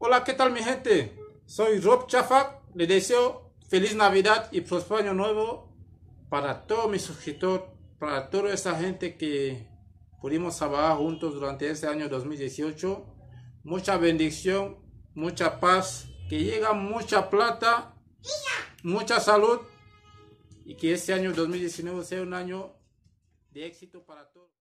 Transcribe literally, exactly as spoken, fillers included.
Hola, ¿qué tal mi gente? Soy Rob Chafak. Les deseo feliz Navidad y próspero año nuevo para todos mis suscriptores, para toda esa gente que pudimos trabajar juntos durante este año dos mil dieciocho. Mucha bendición, mucha paz, que llega mucha plata, mucha salud y que este año dos mil diecinueve sea un año de éxito para todos.